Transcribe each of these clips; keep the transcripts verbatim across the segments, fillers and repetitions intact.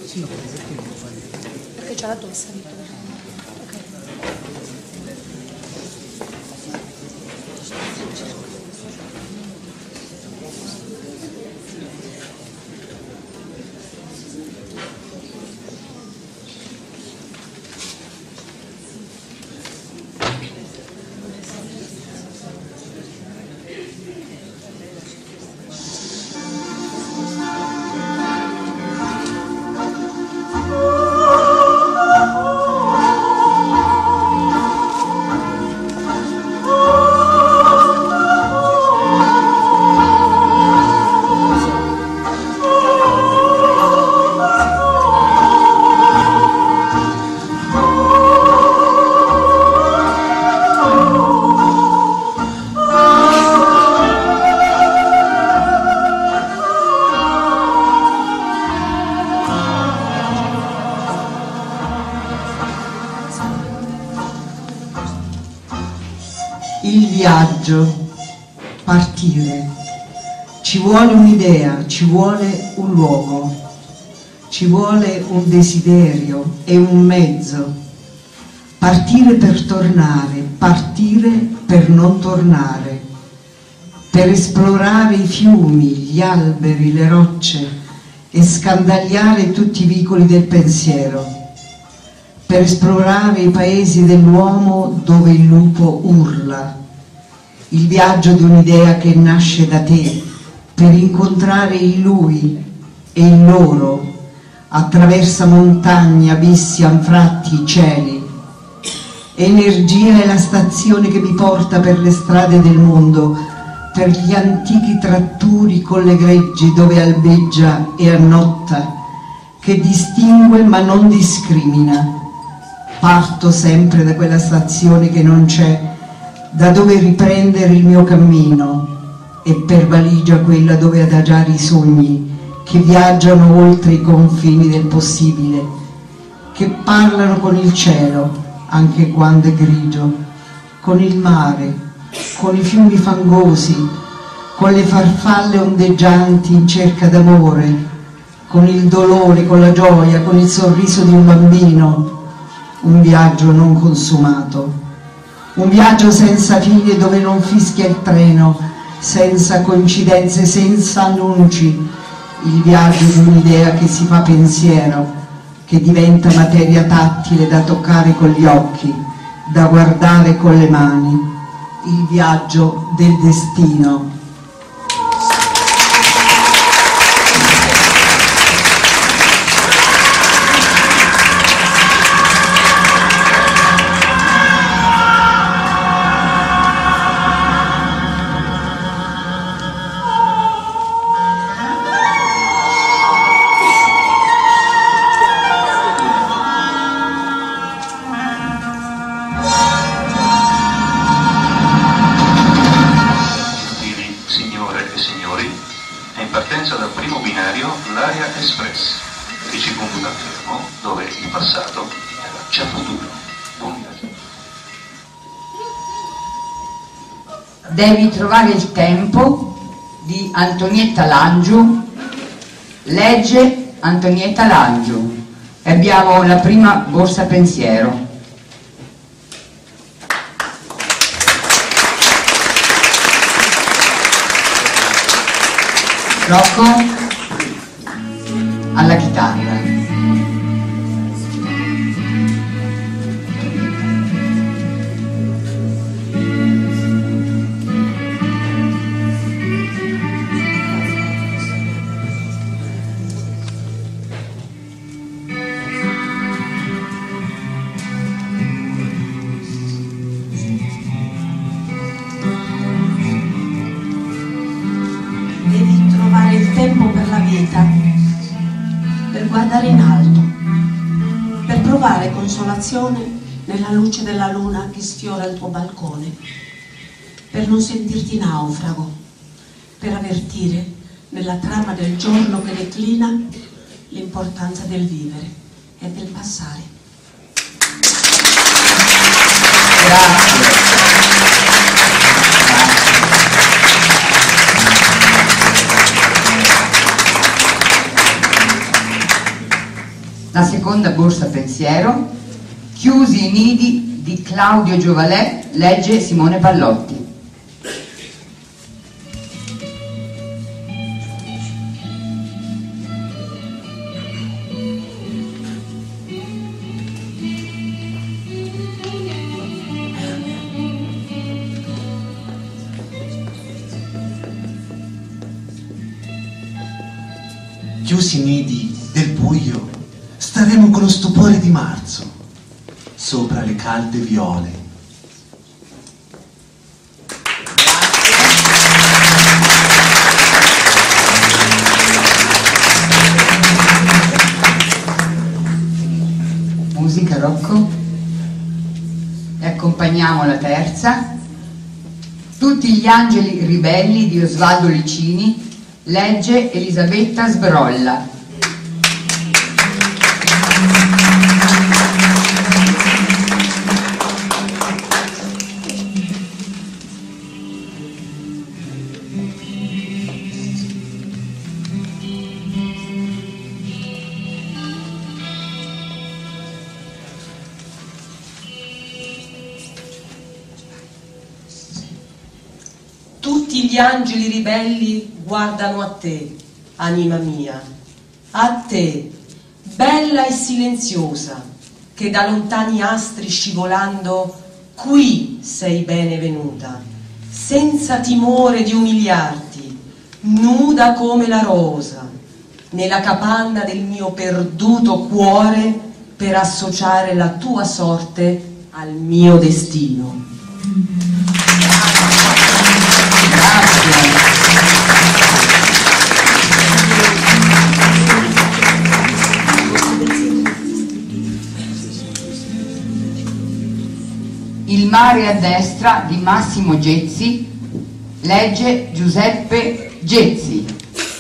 Sì, perché c'è la tosse. Ok. Il viaggio, partire, ci vuole un'idea, ci vuole un luogo, ci vuole un desiderio e un mezzo. Partire per tornare, partire per non tornare, per esplorare i fiumi, gli alberi, le rocce e scandagliare tutti i vicoli del pensiero, per esplorare i paesi dell'uomo dove il lupo urla. Il viaggio di un'idea che nasce da te, per incontrare il lui e il loro, attraversa montagne, abissi, anfratti, cieli. Energia è la stazione che mi porta per le strade del mondo, per gli antichi tratturi con le greggi dove albeggia e annotta, che distingue ma non discrimina. Parto sempre da quella stazione che non c'è, da dove riprendere il mio cammino, e per valigia quella dove adagiare i sogni che viaggiano oltre i confini del possibile, che parlano con il cielo anche quando è grigio, con il mare, con i fiumi fangosi, con le farfalle ondeggianti in cerca d'amore, con il dolore, con la gioia, con il sorriso di un bambino. Un viaggio non consumato, un viaggio senza fine dove non fischia il treno, senza coincidenze, senza annunci, il viaggio di un'idea che si fa pensiero, che diventa materia tattile da toccare con gli occhi, da guardare con le mani, il viaggio del destino. Devi trovare il tempo di Antonietta Langiu, legge Antonietta Langiu. E abbiamo la prima borsa pensiero. Rocco alla chitarra. Per guardare in alto, per provare consolazione nella luce della luna che sfiora il tuo balcone, per non sentirti naufrago, per avvertire nella trama del giorno che declina l'importanza del vivere e del passare. Grazie. La seconda borsa pensiero, Chiusi i nidi di Claudio Giovalè, legge Simone Pallotti. Chiusi i nidi del buio, staremo con lo stupore di marzo, sopra le calde viole. Musica, Rocco. E accompagniamo la terza. Tutti gli angeli ribelli di Osvaldo Licini, legge Elisabetta Sbrolla. Tutti gli angeli ribelli guardano a te, anima mia, a te, bella e silenziosa, che da lontani astri scivolando qui sei bene venuta, senza timore di umiliarti, nuda come la rosa, nella capanna del mio perduto cuore per associare la tua sorte al mio destino. Il mare a destra di Massimo Gezzi, legge Giuseppe Gezzi.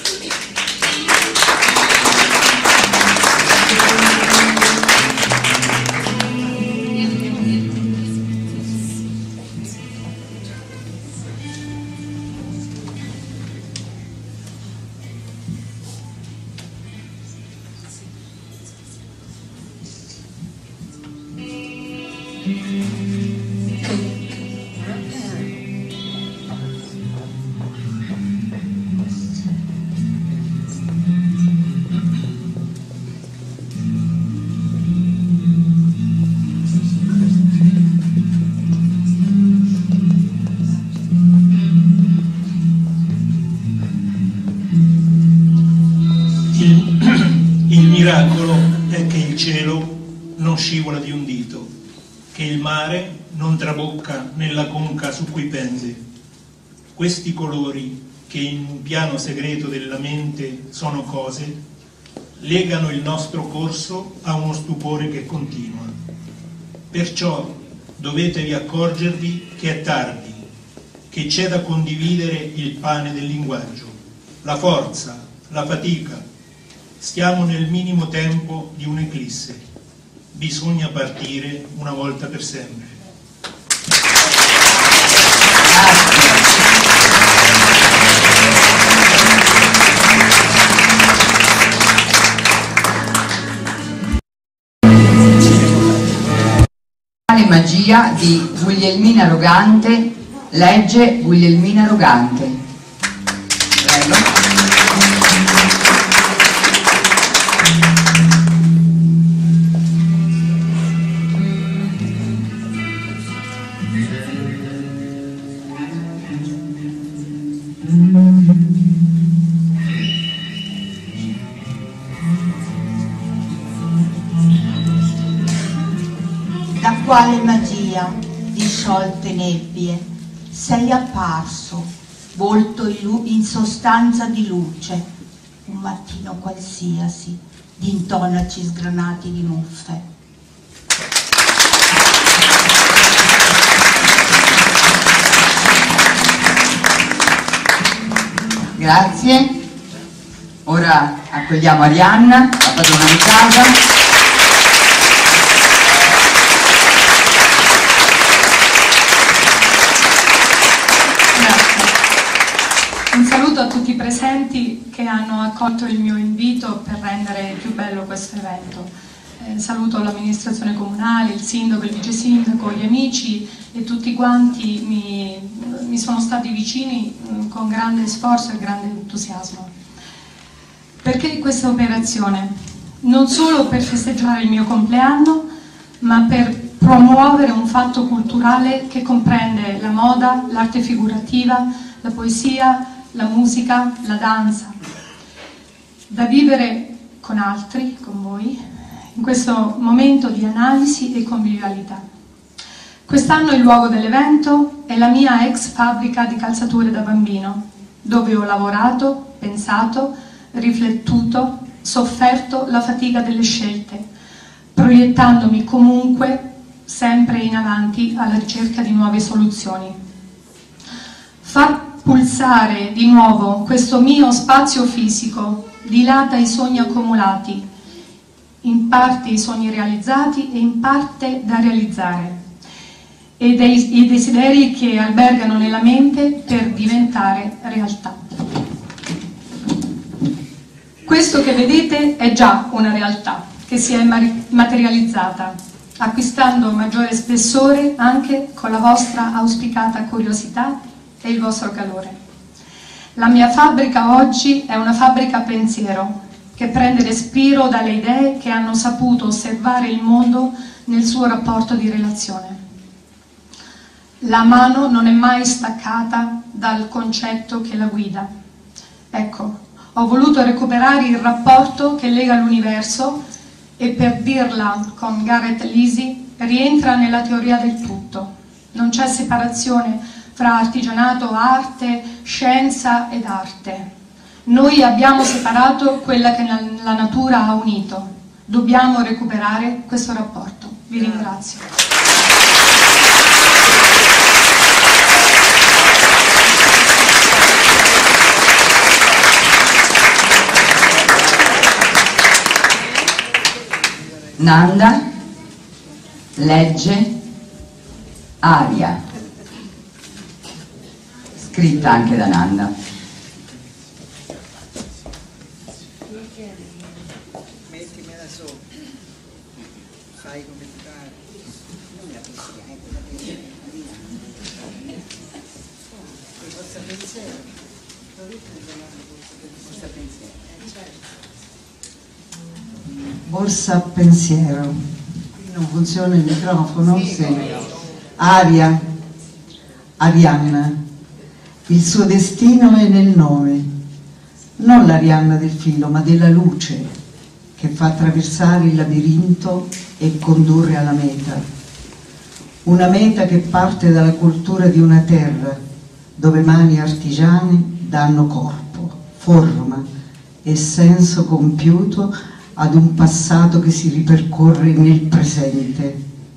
Il miracolo è che il cielo non scivola di un dito, che il mare non trabocca nella conca su cui pende. Questi colori, che in un piano segreto della mente sono cose, legano il nostro corso a uno stupore che continua. Perciò dovetevi accorgervi che è tardi, che c'è da condividere il pane del linguaggio, la forza, la fatica. Stiamo nel minimo tempo di un'eclisse. Bisogna partire una volta per sempre. La magia di Guglielmina Rogante, legge Guglielmina Rogante. Prego. Da quale magia di sciolte nebbie sei apparso, volto in sostanza di luce, un mattino qualsiasi, d'intonaci sgranati di muffe. Grazie. Ora accogliamo Arianna, la padrona di casa. Un saluto a tutti i presenti. presenti che hanno accolto il mio invito per rendere più bello questo evento. Eh, saluto l'amministrazione comunale, il sindaco, il vice sindaco, gli amici e tutti quanti mi, mi sono stati vicini mh, con grande sforzo e grande entusiasmo. Perché questa operazione? Non solo per festeggiare il mio compleanno, ma per promuovere un fatto culturale che comprende la moda, l'arte figurativa, la poesia, la musica, la danza, da vivere con altri, con voi, in questo momento di analisi e convivialità. Quest'anno il luogo dell'evento è la mia ex fabbrica di calzature da bambino, dove ho lavorato, pensato, riflettuto, sofferto la fatica delle scelte, proiettandomi comunque sempre in avanti alla ricerca di nuove soluzioni. Far pulsare di nuovo questo mio spazio fisico dilata i sogni accumulati, in parte i sogni realizzati e in parte da realizzare, e dei, i desideri che albergano nella mente per diventare realtà. Questo che vedete è già una realtà che si è materializzata, acquistando maggiore spessore anche con la vostra auspicata curiosità e il vostro calore. La mia fabbrica oggi è una fabbrica pensiero che prende respiro dalle idee che hanno saputo osservare il mondo nel suo rapporto di relazione. La mano non è mai staccata dal concetto che la guida. Ecco, ho voluto recuperare il rapporto che lega l'universo e, per dirla con Gareth Lisi, rientra nella teoria del tutto. Non c'è separazione fra artigianato, arte, scienza ed arte. Noi abbiamo separato quella che la natura ha unito. Dobbiamo recuperare questo rapporto. Vi ringrazio. Nanda legge Aria, scritta anche da Nanda. Mettimela sopra, fai come ti pare, non la possiamo, forza pensiero, forza pensiero, eh, certo. Borsa pensiero. Qui non funziona il microfono? Sì. Sì. Aria, Arianna. Il suo destino è nel nome, non l'Arianna del filo, ma della luce che fa attraversare il labirinto e condurre alla meta. Una meta che parte dalla cultura di una terra dove mani artigiane danno corpo, forma e senso compiuto ad un passato che si ripercorre nel presente.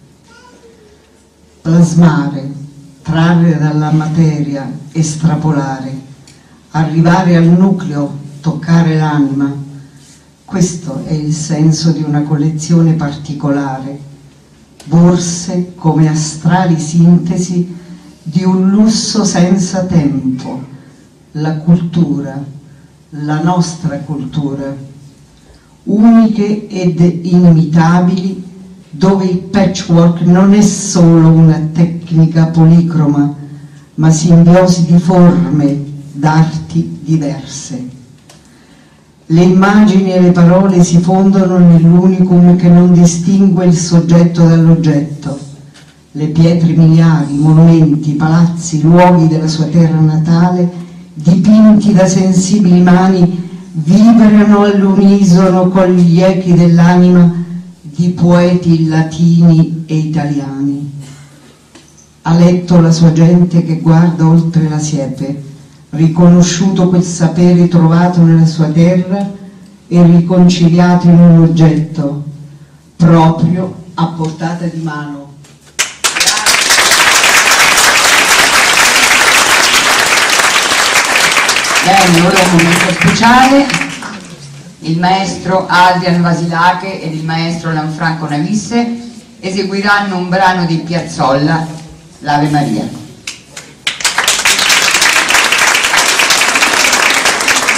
Plasmare, trarre dalla materia, estrapolare, arrivare al nucleo, toccare l'anima. Questo è il senso di una collezione particolare, borse come astrali sintesi di un lusso senza tempo, la cultura, la nostra cultura, uniche ed inimitabili, dove il patchwork non è solo una tecnica policroma, ma simbiosi di forme, d'arti diverse. Le immagini e le parole si fondono nell'unicum che non distingue il soggetto dall'oggetto. Le pietre miliari, monumenti, palazzi, luoghi della sua terra natale, dipinti da sensibili mani, vibrano all'unisono con gli echi dell'anima di poeti latini e italiani. Ha letto la sua gente che guarda oltre la siepe, riconosciuto quel sapere trovato nella sua terra e riconciliato in un oggetto proprio a portata di mano. Bene, ora un momento speciale. Il maestro Adrian Vasilache ed il maestro Lanfranco Navisse eseguiranno un brano di Piazzolla, l'Ave Maria.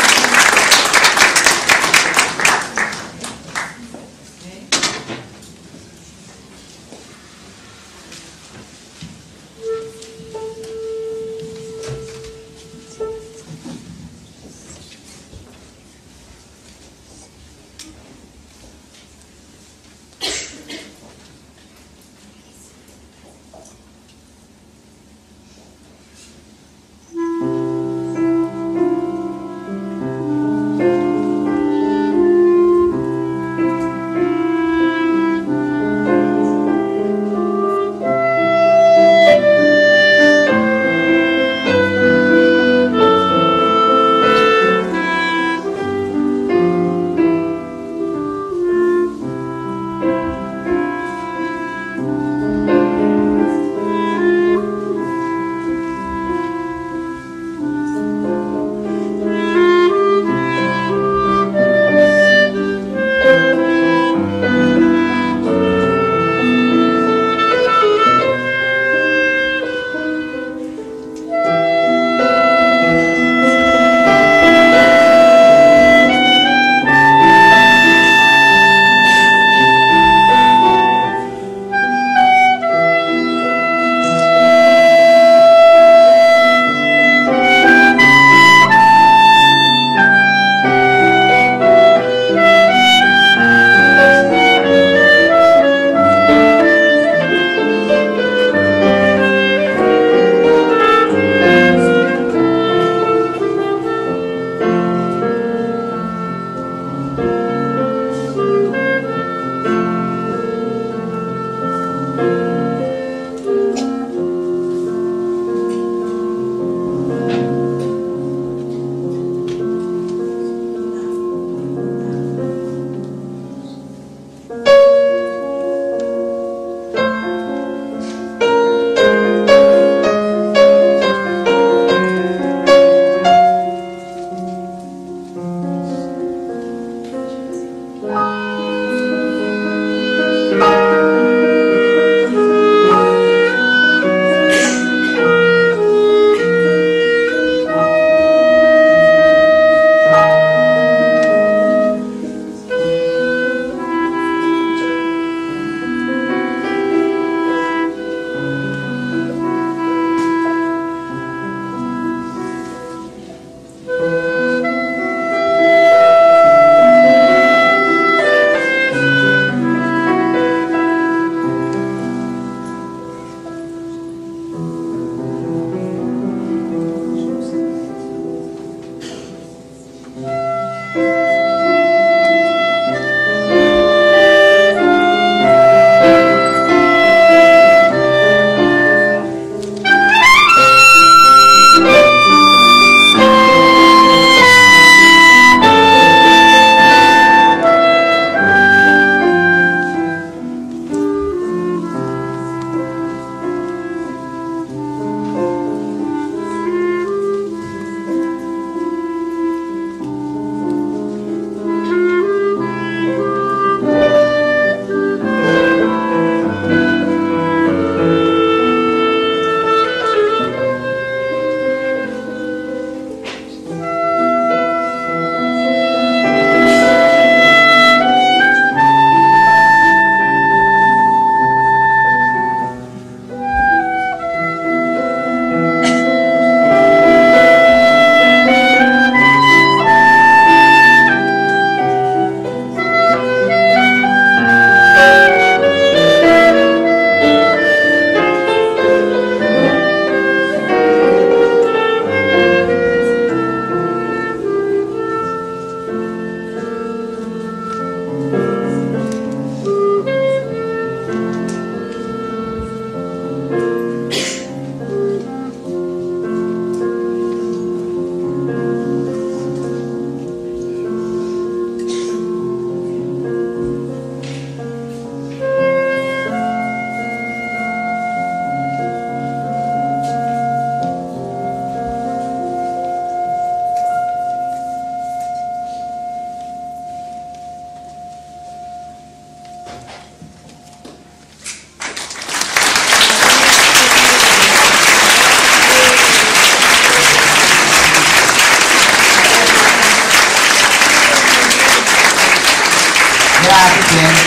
Grazie.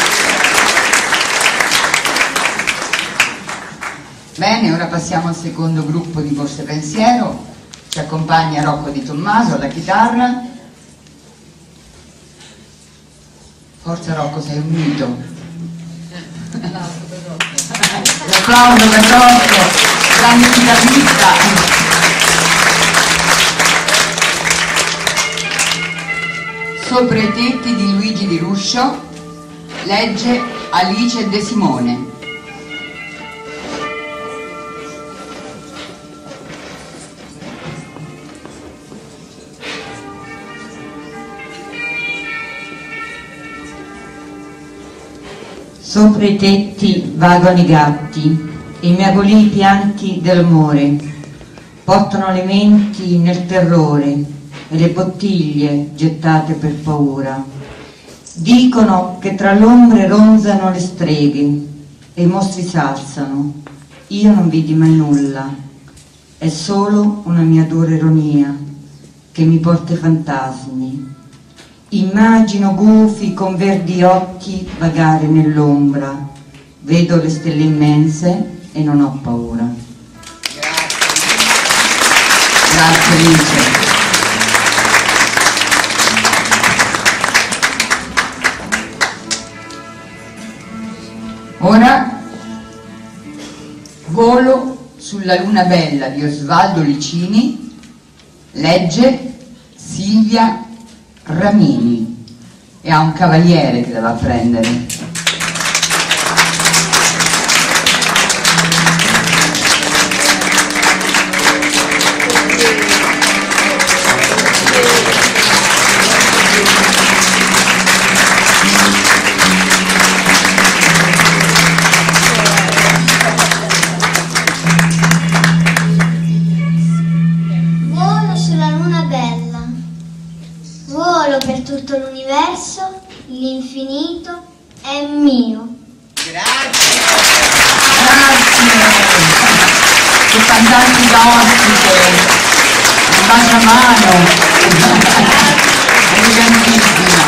Bene, ora passiamo al secondo gruppo di Voce Pensiero. Ci accompagna Rocco Di Tommaso alla chitarra. Forza Rocco, sei un mito. L'applauso per Rocco, grande chitarrista. Sopra i tetti di Luigi Di Ruscio legge Alice De Simone. Sopra i tetti vagano i gatti, i miagolii pianti dell'amore, portano le menti nel terrore e le bottiglie gettate per paura. Dicono che tra l'ombre ronzano le streghe e i mostri s'alzano. Io non vidi mai nulla, è solo una mia dura ironia che mi porta ai fantasmi. Immagino gufi con verdi occhi vagare nell'ombra, vedo le stelle immense e non ho paura. Grazie. Grazie Alice. Ora Volo sulla luna bella di Osvaldo Licini legge Silvia Ramini e ha un cavaliere che la va a prendere. Tutto l'universo l'infinito è mio. Grazie! Che cantanti da ospite, un baciamano, elegantissima.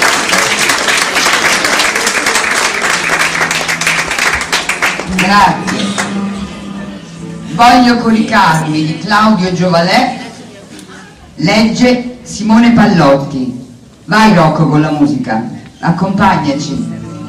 Grazie. Voglio coricarmi di Claudio Giovalè, legge Simone Pallotti. Vai Rocco con la musica, accompagnaci.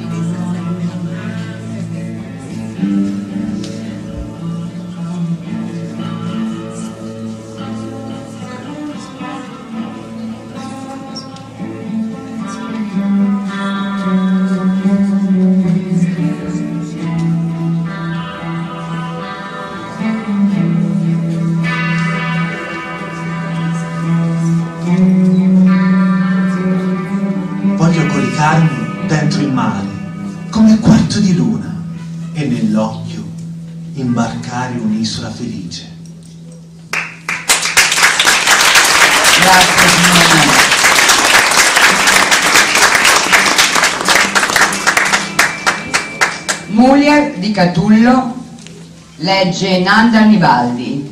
Voglio coricarmi dentro il mare, come il quarto di luna, e nell'occhio imbarcare un'isola felice. Grazie Simone. Mulier di Catullo, legge Nanda Nibaldi.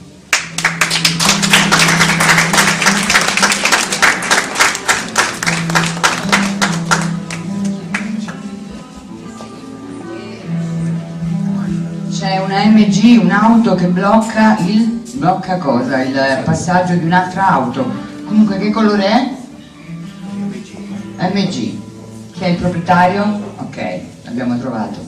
C'è una M G, un'auto che blocca il... blocca cosa? Il passaggio di un'altra auto. Comunque che colore è? M G. Chi è il proprietario? Ok, l'abbiamo trovato.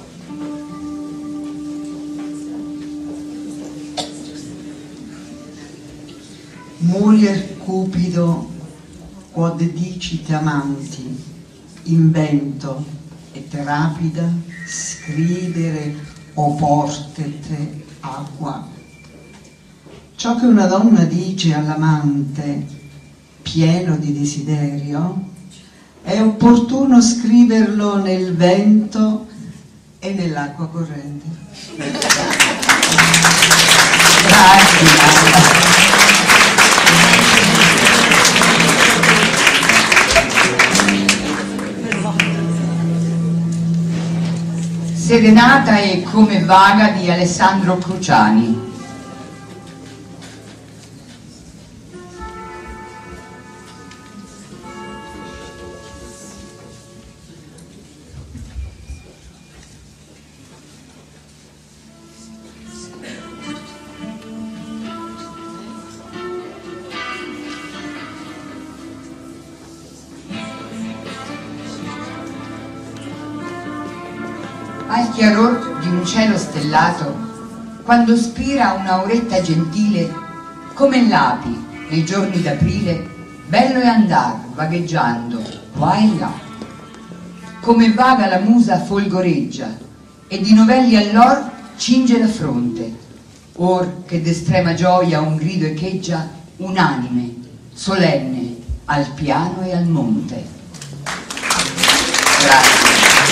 Mulier cupido, quod dicit amanti, invento et rapida, scrivere o portete acqua. Ciò che una donna dice all'amante, pieno di desiderio, è opportuno scriverlo nel vento e nell'acqua corrente. Grazie. Serenata e come vaga di Alessandro Cruciani. Al chiaror di un cielo stellato, quando spira un'auretta gentile, come l'api nei giorni d'aprile, bello è andar vagheggiando qua e là. Come vaga la musa folgoreggia, e di novelli all'or cinge la fronte, or che d'estrema gioia un grido echeggia, unanime, solenne, al piano e al monte. Grazie.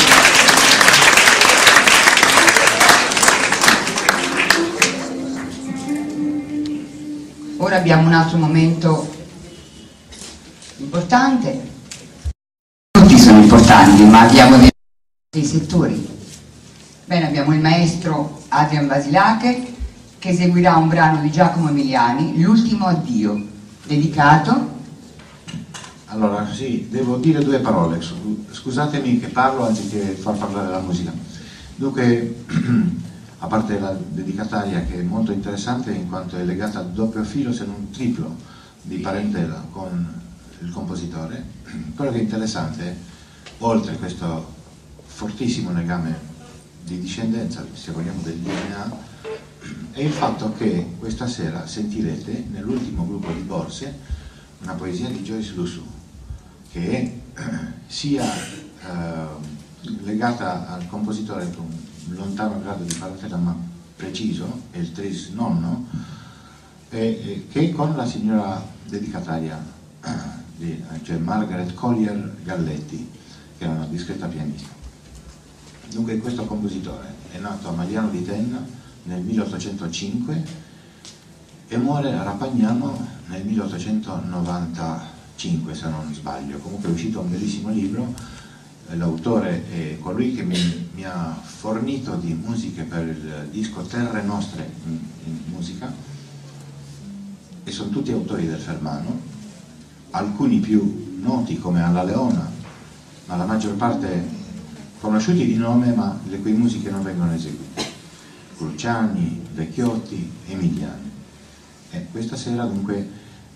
Ora abbiamo un altro momento importante. Tutti sono importanti, ma abbiamo dei, dei settori. Bene, abbiamo il maestro Adrian Basilache che eseguirà un brano di Giacomo Emiliani, L'ultimo addio, dedicato. Allora, sì, devo dire due parole. Scusatemi che parlo anziché far parlare la musica. Dunque, a parte la dedicataria che è molto interessante in quanto è legata a doppio filo se non triplo di parentela con il compositore, quello che è interessante, oltre a questo fortissimo legame di discendenza, se vogliamo del D N A, è il fatto che questa sera sentirete nell'ultimo gruppo di Borse una poesia di Joyce Lusu che è sia eh, legata al compositore con un lontano grado di parentela ma preciso, è il tris nonno, e, e, che con la signora dedicataria, di, cioè Margaret Collier Galletti, che è una discreta pianista. Dunque questo compositore è nato a Magliano di Tenna nel milleottocentocinque e muore a Rapagnano nel milleottocentonovantacinque. cinque se non sbaglio, comunque è uscito un bellissimo libro, l'autore è colui che mi, mi ha fornito di musiche per il disco Terre Nostre in, in musica, e sono tutti autori del Fermano, alcuni più noti come Alla Leona, ma la maggior parte conosciuti di nome ma le cui musiche non vengono eseguite: Cruciani, Vecchiotti, Emiliani. E questa sera dunque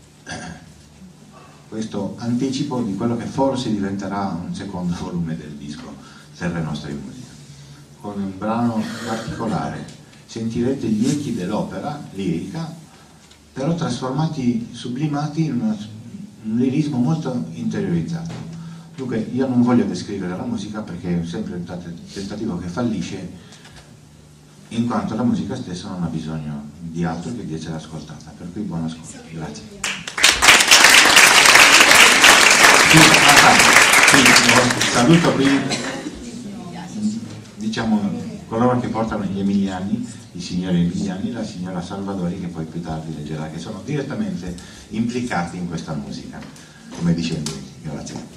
questo anticipo di quello che forse diventerà un secondo volume del disco Terre Nostre in musica, con un brano particolare. Sentirete gli echi dell'opera lirica, però trasformati, sublimati in una, un lirismo molto interiorizzato. Dunque io non voglio descrivere la musica perché è sempre un tentativo che fallisce, in quanto la musica stessa non ha bisogno di altro che di essere ascoltata. Per cui buon ascolto. Grazie. Sì, sì, saluto qui, diciamo, coloro che portano gli Emiliani, i signori Emiliani, la signora Salvadori, che poi più tardi leggerà, che sono direttamente implicati in questa musica, come dice lui. Grazie.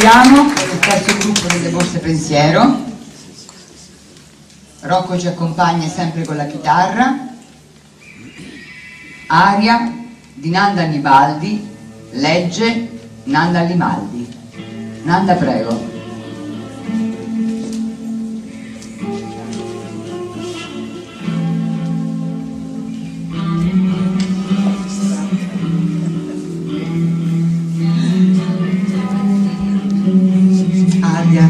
Proseguiamo con il terzo gruppo delle borse pensiero. Rocco ci accompagna sempre con la chitarra. Aria di Nanda Annibaldi, legge Nanda Limaldi. Nanda, prego. Aria,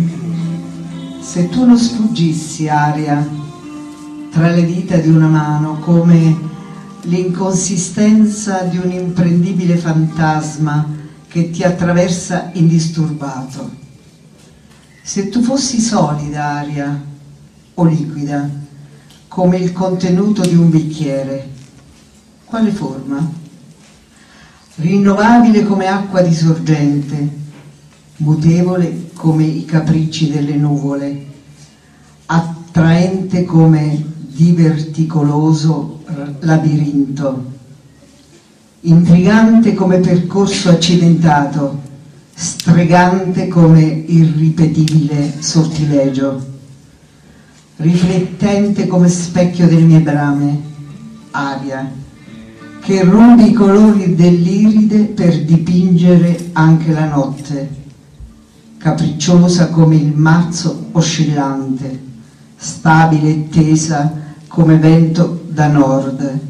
se tu non sfuggissi, Aria, tra le dita di una mano come l'inconsistenza di un imprendibile fantasma che ti attraversa indisturbato. Se tu fossi solida, Aria, o liquida, come il contenuto di un bicchiere, quale forma? Rinnovabile come acqua di sorgente, mutevole come i capricci delle nuvole, attraente come diverticoloso labirinto, intrigante come percorso accidentato, stregante come irripetibile sortilegio, riflettente come specchio delle mie brame, Aria, che rubi i colori dell'iride per dipingere anche la notte, capricciosa come il mazzo oscillante, stabile e tesa come vento da nord.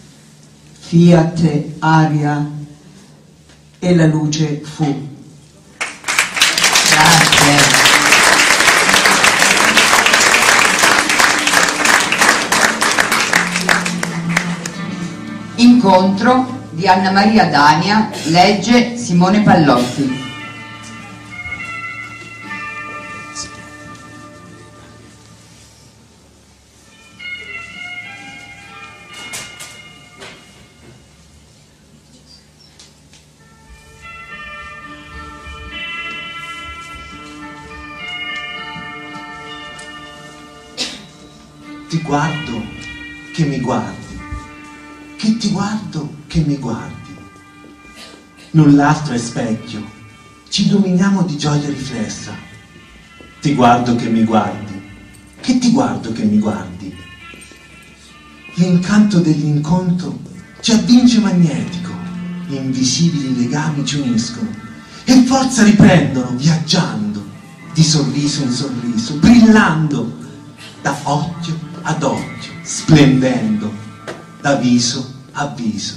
Fiat, aria e la luce fu. Grazie. Incontro di Anna Maria Dania, legge Simone Pallotti. Ti guardo che mi guardi, che ti guardo che mi guardi. Null'altro è specchio, ci illuminiamo di gioia riflessa. Ti guardo che mi guardi, che ti guardo che mi guardi. L'incanto dell'incontro ci avvince magnetico, invisibili legami ci uniscono e forza riprendono viaggiando di sorriso in sorriso, brillando da occhio ad occhio, splendendo da viso a viso.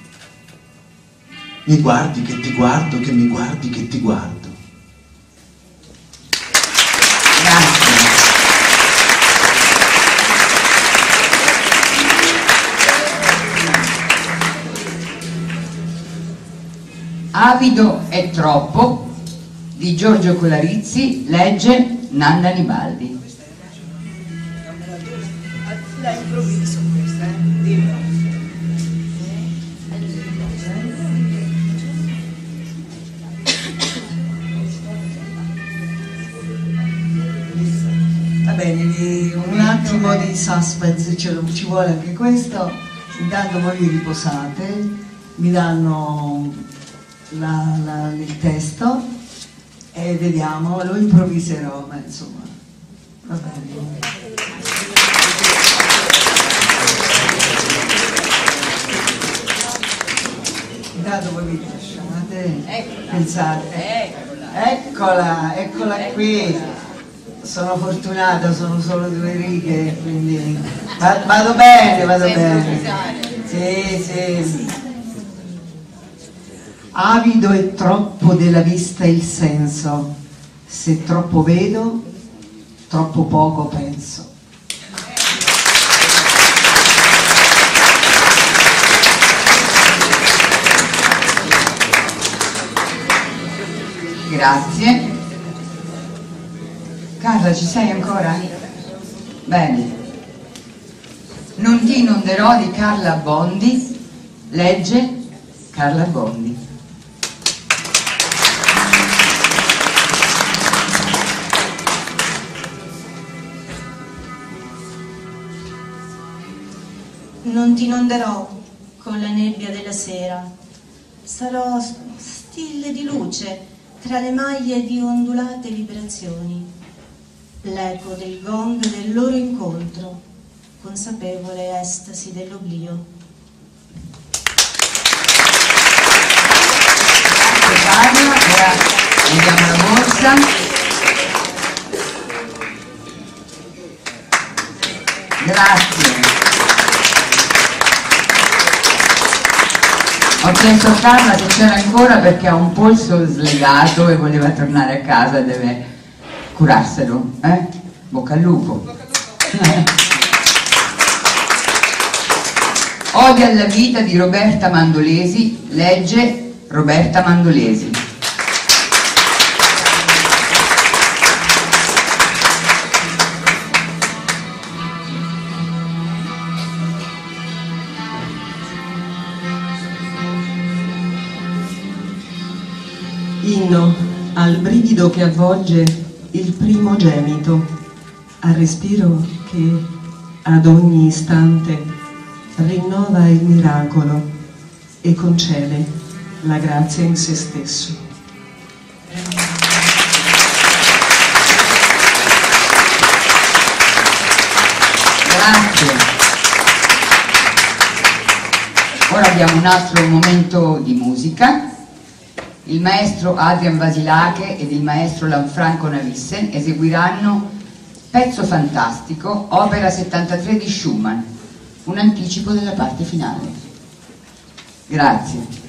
Mi guardi che ti guardo, che mi guardi che ti guardo. Grazie. Avido è troppo di Giorgio Colarizzi, legge Nanda Annibaldi. La improvviso questa, eh? Dillo. Va bene, un attimo di suspense ce lo, ci vuole anche questo. Intanto voi vi riposate, mi danno la, la, il testo e vediamo, lo improvviserò, ma insomma, va bene. Intanto voi vi lasciate, eccola, pensate, eccola, eccola, eccola qui, sono fortunata, sono solo due righe, quindi va, vado bene, vado bene, sì, sì. Avido è troppo della vista il senso, se troppo vedo, troppo poco penso. Grazie. Carla, ci sei ancora? Bene. Non ti inonderò di Carla Bondi, legge Carla Bondi. Non ti inonderò con la nebbia della sera, sarò stille di luce tra le maglie di ondulate vibrazioni, l'eco del gong del loro incontro, consapevole estasi dell'oblio. Grazie Carla, ora vediamo la borsa. Grazie. Ho chiesto a Carla se c'era ancora perché ha un polso slegato e voleva tornare a casa e deve curarselo, eh? Bocca al lupo. Ode alla vita di Roberta Mandolesi, legge Roberta Mandolesi. Inno al brivido che avvolge il primo gemito, al respiro che ad ogni istante rinnova il miracolo e concede la grazia in se stesso. Grazie. Ora abbiamo un altro momento di musica. Il maestro Adrian Vasilache ed il maestro Lanfranco Navisse eseguiranno Pezzo fantastico, opera settantatré di Schumann, un anticipo della parte finale. Grazie.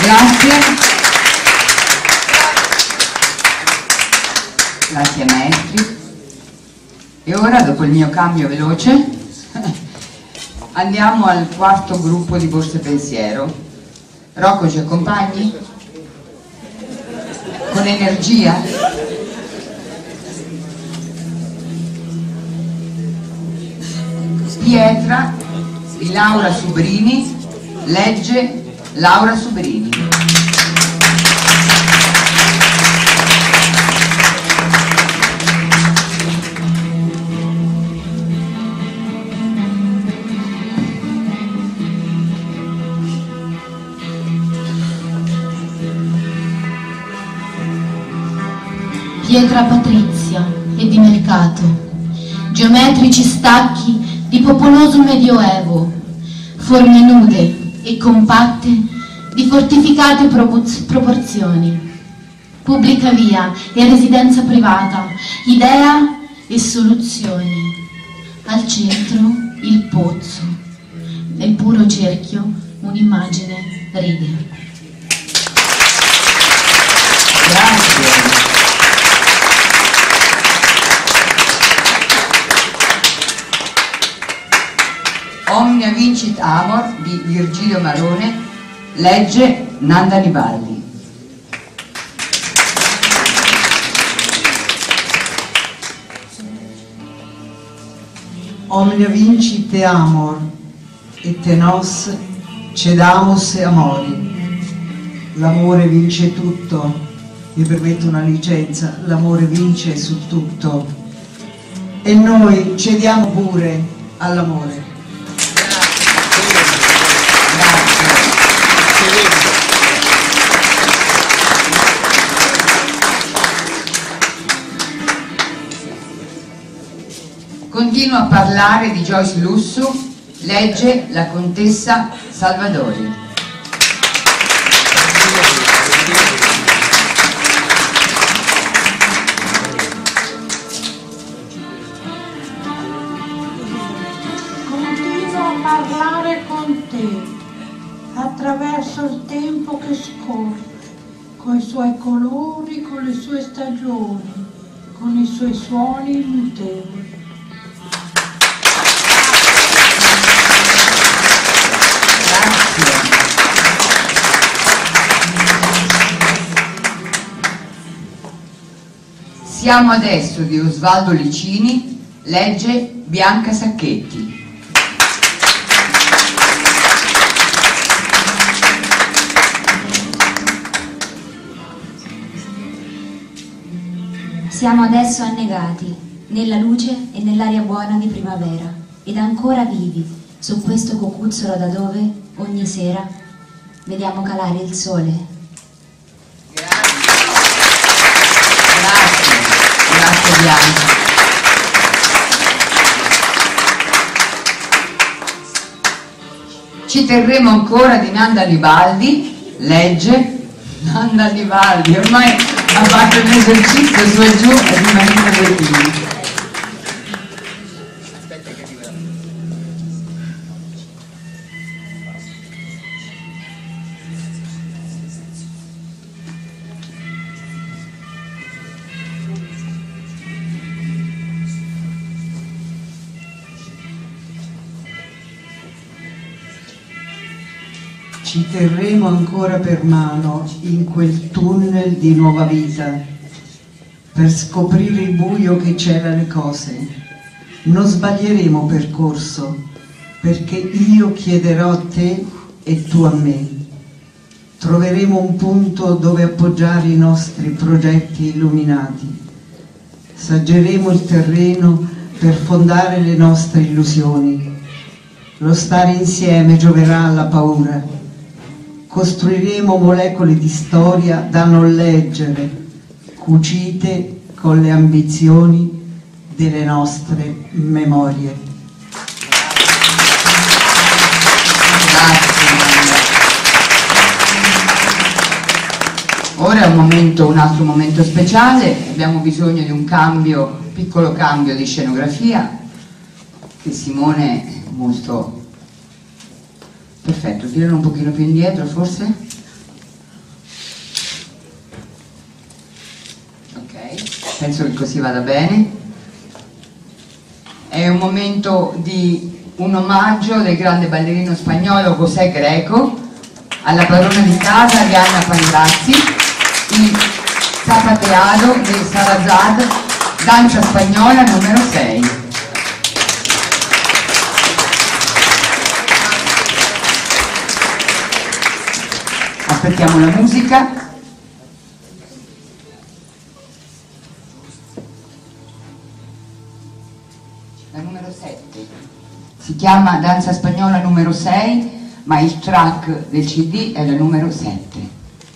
Grazie. Grazie maestri. E ora, dopo il mio cambio veloce, andiamo al quarto gruppo di Borse Pensiero. Rocco, ci accompagni? Con energia? Pietra di Laura Subrini, legge Laura Subrini. Pietra patrizia e di mercato, geometrici stacchi di popoloso medioevo, forme nude e compatte di fortificate proporzioni, pubblica via e residenza privata, idea e soluzioni, al centro il pozzo, nel puro cerchio un'immagine righe. Grazie. Omnia vincit amor di Virgilio Marone, legge Nanda Nibaldi. Omnia vincit amor et nos cedamus amori. L'amore vince tutto, mi permetto una licenza, l'amore vince su tutto e noi cediamo pure all'amore. Continuo a parlare di Joyce Lussu, legge la contessa Salvadori. Continuo a parlare con te attraverso il tempo che scorre, con i suoi colori, con le sue stagioni, con i suoi suoni mutevoli. Siamo adesso di Osvaldo Licini, legge Bianca Sacchetti. Siamo adesso annegati nella luce e nell'aria buona di primavera ed ancora vivi su questo cocuzzolo da dove ogni sera vediamo calare il sole. Grazie Bianca. Ci terremo ancora di Nanda Nibaldi, legge Nanda Nibaldi, ormai ha fatto l'esercizio su e giù e rimanendo bellini. Ci terremo ancora per mano in quel tunnel di nuova vita, per scoprire il buio che cela le cose. Non sbaglieremo percorso, perché io chiederò a te e tu a me. Troveremo un punto dove appoggiare i nostri progetti illuminati. Saggeremo il terreno per fondare le nostre illusioni. Lo stare insieme gioverà alla paura. Costruiremo molecole di storia da non leggere, cucite con le ambizioni delle nostre memorie. Ora è un momento, un altro momento speciale, abbiamo bisogno di un cambio, un piccolo cambio di scenografia che Simone è molto perfetto, tiralo un pochino più indietro forse. penso che così vada bene. È un momento di un omaggio del grande ballerino spagnolo José Greco alla padrona di casa Arianna Pandrazzi, il zapateado del Sarrazad, danza spagnola numero sei. Aspettiamo la musica. La numero sette si chiama Danza spagnola numero sei, ma il track del C D è la numero sette.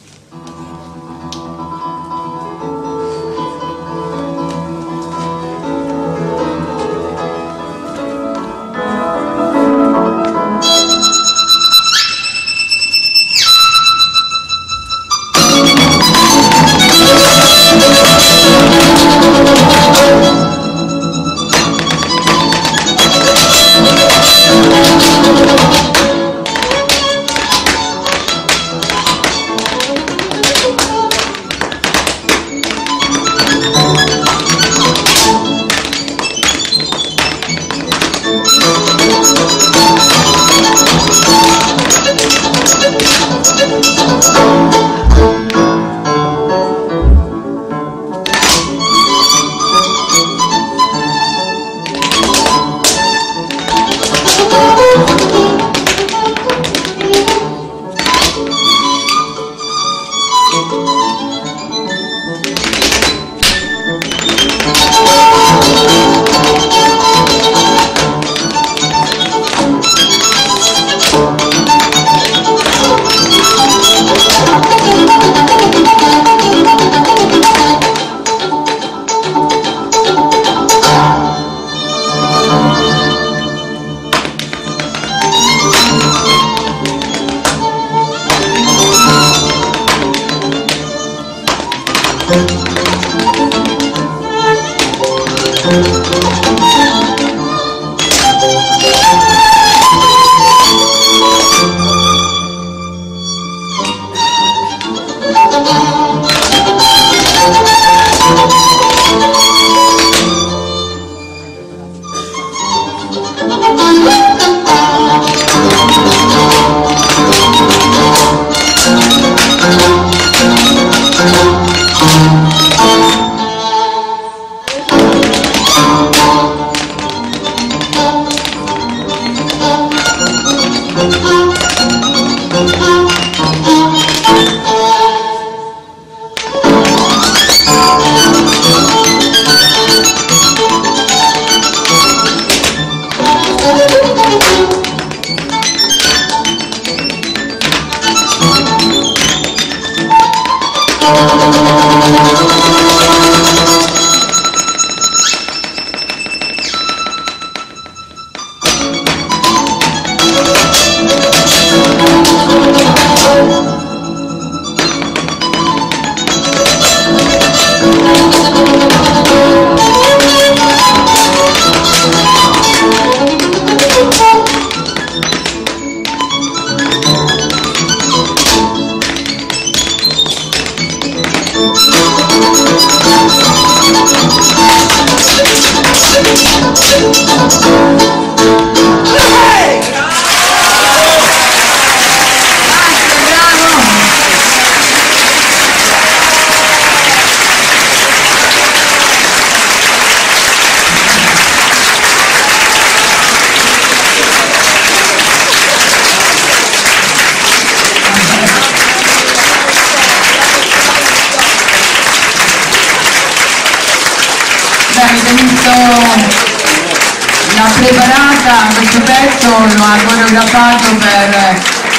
L'ha preparata, questo pezzo lo ha coreografato per,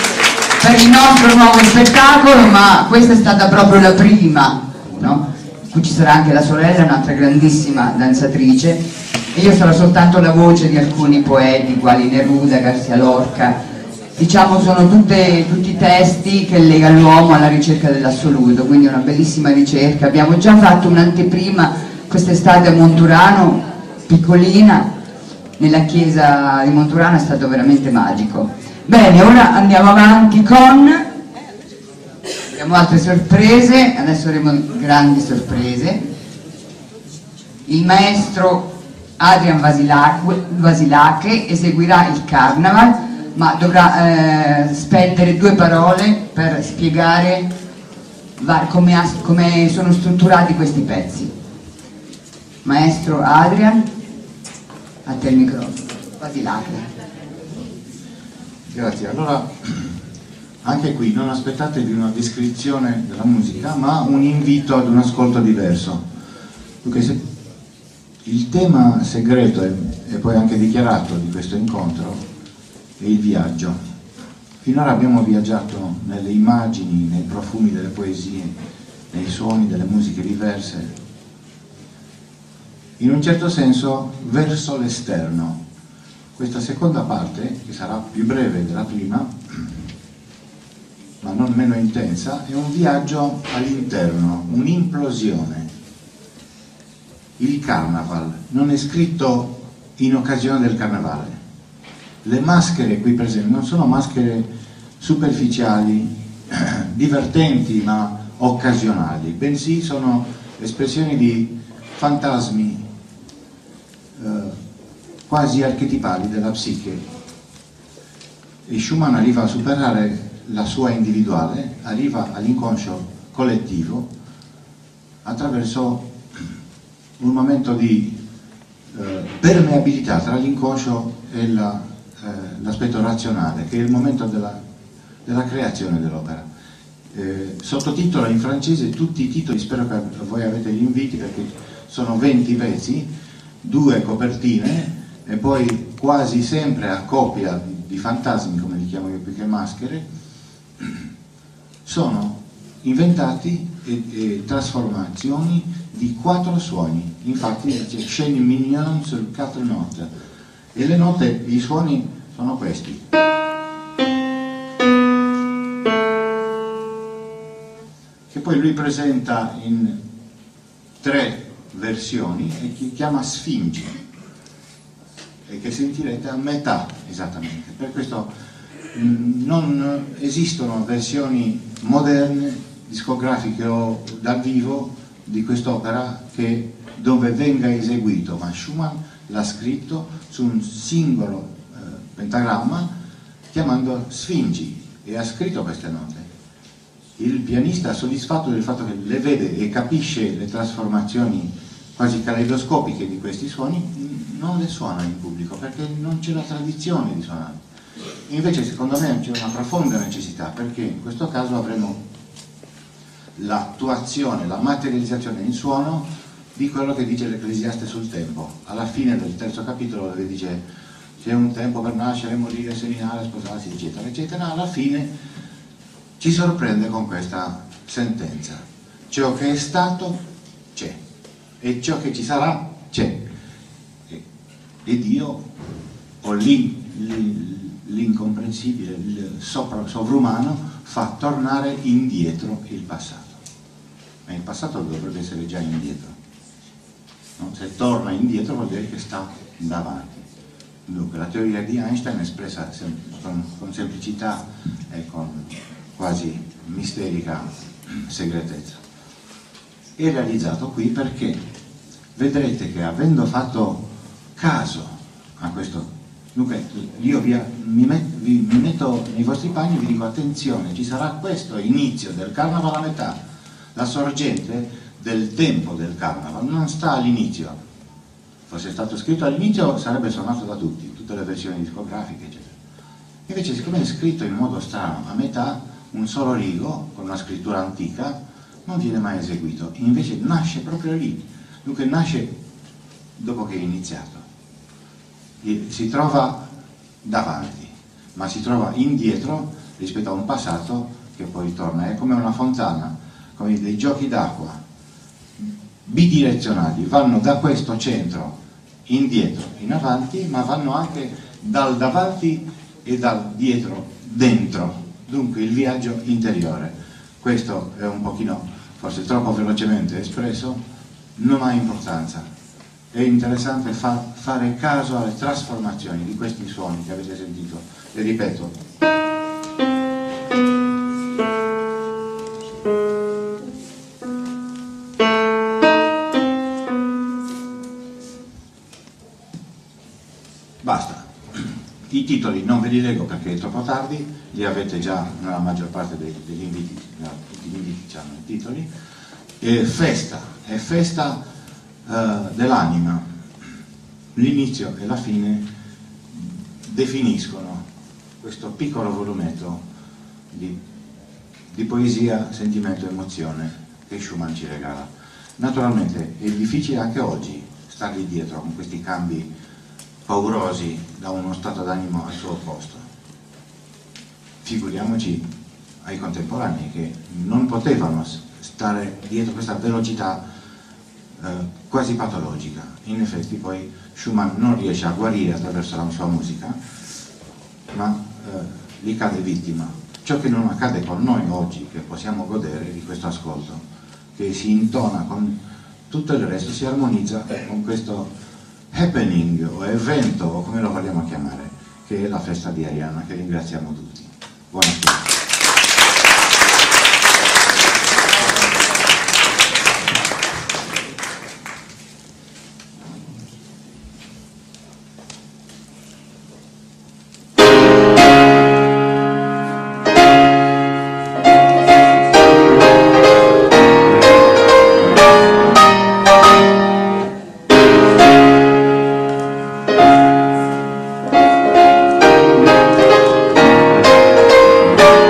per il nostro nuovo spettacolo, ma questa è stata proprio la prima, no? Qui ci sarà anche la sorella, un'altra grandissima danzatrice, e io sarò soltanto la voce di alcuni poeti quali Neruda, Garcia Lorca. Diciamo sono tutte, tutti testi che lega l'uomo alla ricerca dell'assoluto, quindi una bellissima ricerca. Abbiamo già fatto un'anteprima quest'estate a Monturano, piccolina, nella chiesa di Monturano, è stato veramente magico. Bene, ora andiamo avanti con... abbiamo altre sorprese, adesso avremo grandi sorprese. Il maestro Adrian Vasilache eseguirà il Carnaval, ma dovrà eh, spendere due parole per spiegare come, come sono strutturati questi pezzi. Maestro Adrian, a te il microfono. Vasilache. Grazie. Allora, anche qui non aspettatevi una descrizione della musica, ma un invito ad un ascolto diverso. Perché se il tema segreto e, e poi anche dichiarato di questo incontro è il viaggio. Finora abbiamo viaggiato nelle immagini, nei profumi delle poesie, nei suoni delle musiche diverse, in un certo senso verso l'esterno. Questa seconda parte, che sarà più breve della prima, ma non meno intensa, è un viaggio all'interno, un'implosione. Il Carnaval non è scritto in occasione del Carnevale. Le maschere qui presenti non sono maschere superficiali, divertenti ma occasionali, bensì sono espressioni di fantasmi eh, quasi archetipali della psiche. E Schumann arriva a superare la sua individuale, arriva all'inconscio collettivo attraverso un momento di eh, permeabilità tra l'inconscio e la, eh, l'aspetto razionale, che è il momento della, della creazione dell'opera. Eh, sottotitola in francese tutti i titoli, spero che voi avete gli inviti perché sono venti pezzi, due copertine e poi quasi sempre a coppia di, di fantasmi, come li chiamo io più che maschere, sono inventati e, e trasformazioni di quattro suoni. Infatti dice Chêne mignon sur quatre notes, e le note, gli suoni sono questi. Che poi lui presenta in tre versioni e che chiama Sfingi, e che sentirete a metà esattamente. Per questo mh, non esistono versioni moderne, discografiche o dal vivo di quest'opera che dove venga eseguito, ma Schumann l'ha scritto su un singolo eh, pentagramma chiamando Sfingi e ha scritto queste note. Il pianista, soddisfatto del fatto che le vede e capisce le trasformazioni quasi caleidoscopiche di questi suoni, non le suona in pubblico perché non c'è la tradizione di suonare. Invece secondo me c'è una profonda necessità, perché in questo caso avremo l'attuazione, la materializzazione in suono di quello che dice l'Ecclesiaste sul tempo. Alla fine del terzo capitolo dove dice c'è un tempo per nascere, morire, seminare, sposarsi, eccetera, eccetera, alla fine ci sorprende con questa sentenza: ciò che è stato c'è e ciò che ci sarà c'è, e, e Dio o l'incomprensibile, il sopra, sovrumano fa tornare indietro il passato, ma il passato dovrebbe essere già indietro, no? Se torna indietro vuol dire che sta davanti. Dunque la teoria di Einstein, espressa sem con, con semplicità e con quasi misterica segretezza, è realizzato qui perché vedrete che, avendo fatto caso a questo, dunque io vi, mi, met, vi, mi metto nei vostri panni e vi dico attenzione, ci sarà questo inizio del Carnaval a metà, la sorgente del tempo del Carnaval non sta all'inizio. Fosse stato scritto all'inizio sarebbe suonato da tutti, tutte le versioni discografiche eccetera. Invece, siccome è scritto in modo strano a metà, un solo rigo con una scrittura antica, non viene mai eseguito, invece nasce proprio lì. Dunque nasce dopo che è iniziato, si trova davanti, ma si trova indietro rispetto a un passato che poi torna. È come una fontana, come dei giochi d'acqua bidirezionali, vanno da questo centro indietro in avanti, ma vanno anche dal davanti e dal dietro dentro. Dunque il viaggio interiore. Questo è un pochino, forse troppo velocemente espresso, non ha importanza. È interessante fa fare caso alle trasformazioni di questi suoni che avete sentito. E ripeto, I titoli non ve li leggo perché è troppo tardi, li avete già nella maggior parte dei, degli inviti, no, tutti gli inviti hanno i titoli. E festa, è festa eh, dell'anima, l'inizio e la fine definiscono questo piccolo volumetto di, di poesia, sentimento e emozione che Schumann ci regala. Naturalmente è difficile anche oggi stargli dietro con questi cambi paurosi da uno stato d'animo al suo opposto. Figuriamoci ai contemporanei che non potevano stare dietro questa velocità eh, quasi patologica. In effetti poi Schumann non riesce a guarire attraverso la sua musica, ma eh, gli cade vittima. Ciò che non accade con noi oggi, che possiamo godere di questo ascolto, che si intona con tutto il resto, si armonizza con questo happening o evento, o come lo vogliamo chiamare, che è la festa di Arianna, che ringraziamo tutti. Buonasera. Thank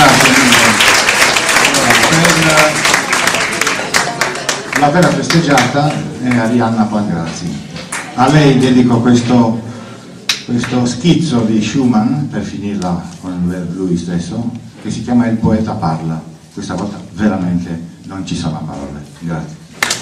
Grazie mille. Allora, per la bella festeggiata è Arianna Pangrazzi. A lei dedico questo, questo schizzo di Schumann, per finirla con lui stesso, che si chiama Il poeta parla. Questa volta veramente non ci sono parole. Grazie.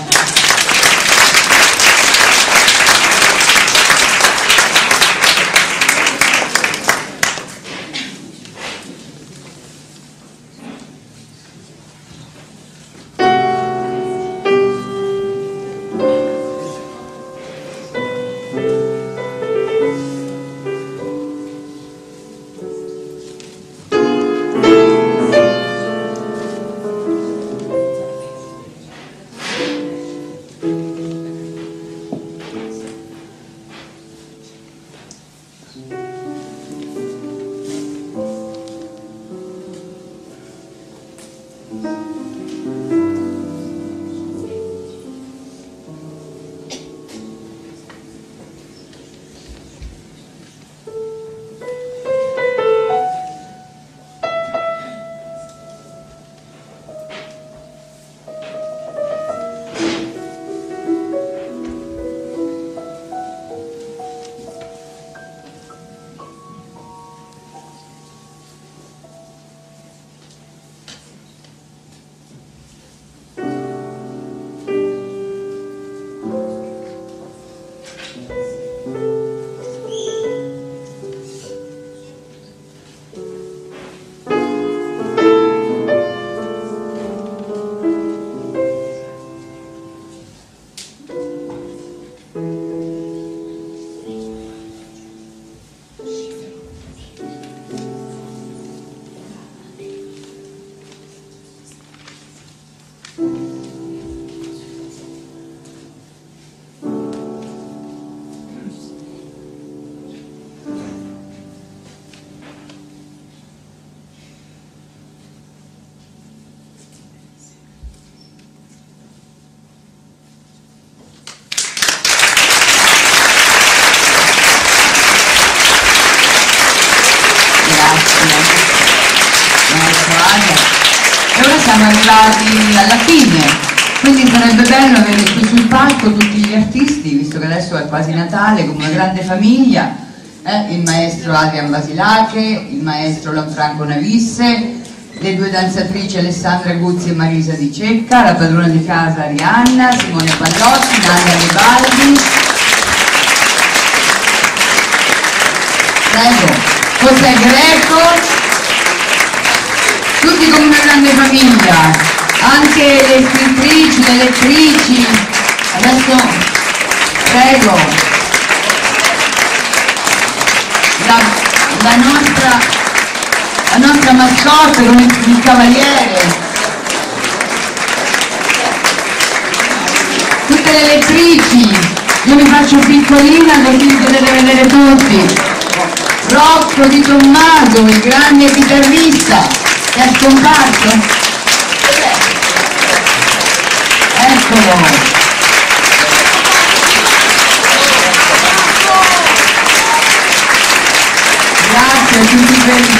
E ora siamo arrivati alla fine, quindi sarebbe bello avere qui sul palco tutti gli artisti, visto che adesso è quasi Natale, come una grande famiglia, eh, il maestro Adrian Vasilache, il maestro Lanfranco Navisse, le due danzatrici Alessandra Guzzi e Marisa Di Cecca, la padrona di casa Arianna, Simone Pallotti, Nadia Nibaldi, prego, José Greco, tutti come una grande famiglia, anche le scrittrici, le lettrici. Adesso prego la, la nostra la nostra mascotte con il, il cavaliere, tutte le lettrici. Io mi faccio piccolina così li potete vedere tutti. Rocco Di Tommaso, il grande chitarrista che è scomparso, eccolo, grazie a tutti quelli.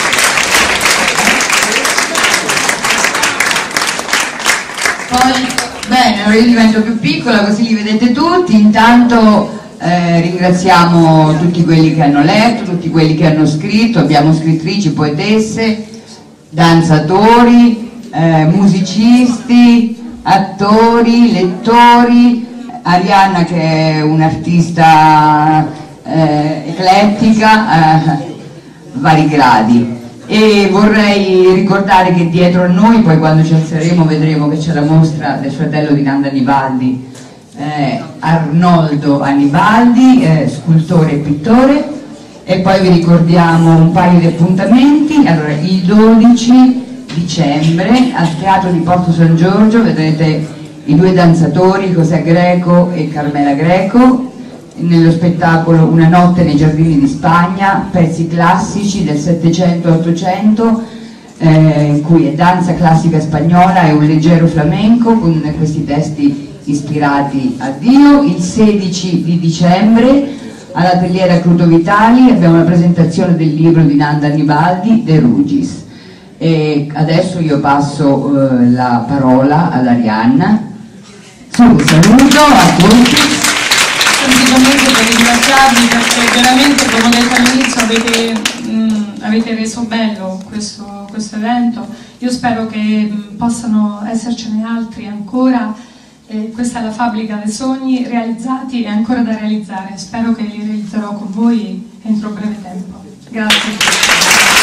Poi bene, ora io divento più piccola così li vedete tutti. Intanto eh, ringraziamo tutti quelli che hanno letto, tutti quelli che hanno scritto. Abbiamo scrittrici, poetesse, danzatori, eh, musicisti, attori, lettori, Arianna che è un'artista eh, eclettica, eh, vari gradi. E vorrei ricordare che dietro a noi, poi quando ci alzeremo vedremo che c'è la mostra del fratello di Nanda Annibaldi, eh, Arnoldo Annibaldi, eh, scultore e pittore. E poi vi ricordiamo un paio di appuntamenti. Allora, il dodici dicembre al Teatro di Porto San Giorgio vedrete i due danzatori, José Greco e Carmela Greco, nello spettacolo Una notte nei giardini di Spagna, pezzi classici del settecento e ottocento, eh, in cui è danza classica spagnola e un leggero flamenco con questi testi ispirati a Dio. Il sedici di dicembre all'Ateliera Crudo Vitali abbiamo la presentazione del libro di Nanda Annibaldi, De Rugis. E adesso io passo eh, la parola ad Arianna. Un saluto a tutti. Semplicemente per ringraziarvi, perché veramente, come ho detto all'inizio, avete, mh, avete reso bello questo, questo evento. Io spero che mh, possano essercene altri ancora. Eh, questa è la fabbrica dei sogni realizzati e ancora da realizzare. Spero che li realizzerò con voi entro breve tempo. Grazie.